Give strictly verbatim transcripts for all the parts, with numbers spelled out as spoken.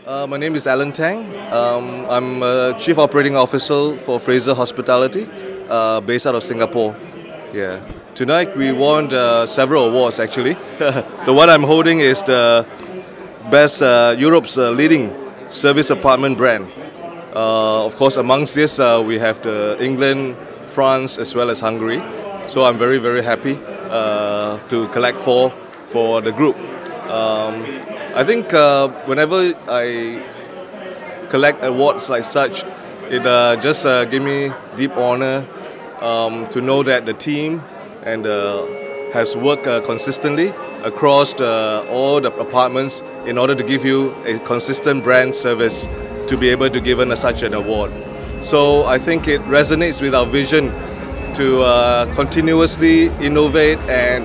Uh, my name is Alan Tang. Um, I'm a Chief Operating Officer for Fraser Hospitality, uh, based out of Singapore. Yeah. Tonight we won uh, several awards actually. The one I'm holding is the best uh, Europe's uh, leading service apartment brand. Uh, of course, amongst this uh, we have the England, France, as well as Hungary. So I'm very very happy uh, to collect four for the group. Um, I think uh, whenever I collect awards like such, it uh, just uh, gives me deep honor um, to know that the team and uh, has worked uh, consistently across the, all the apartments in order to give you a consistent brand service to be able to give us such an award. So I think it resonates with our vision to uh, continuously innovate and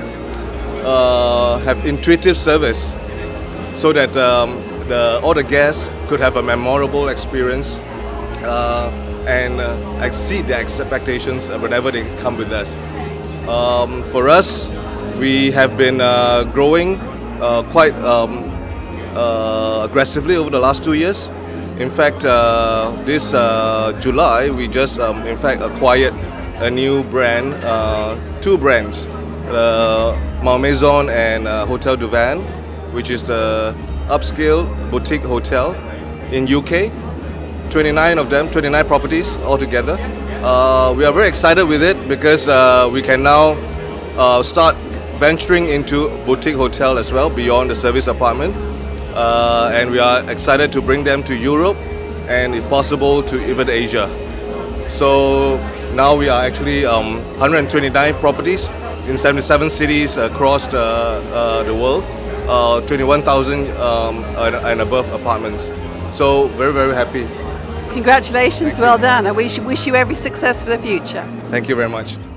uh, have intuitive service, so that um, the, all the guests could have a memorable experience uh, and uh, exceed their expectations whenever they come with us. Um, for us, we have been uh, growing uh, quite um, uh, aggressively over the last two years. In fact, uh, this uh, July, we just um, in fact acquired a new brand, uh, two brands, uh, Malmaison and uh, Hotel du Vin, which is the upscale boutique hotel in U K. twenty-nine of them, twenty-nine properties altogether. Uh, we are very excited with it because uh, we can now uh, start venturing into boutique hotel as well beyond the service apartment. Uh, and we are excited to bring them to Europe and if possible to even Asia. So now we are actually um, one hundred twenty-nine properties in seventy-seven cities across the, uh, the world. Uh, twenty-one thousand um, and above apartments. So very, very happy. Congratulations, well done. I wish, wish you every success for the future. Thank you very much.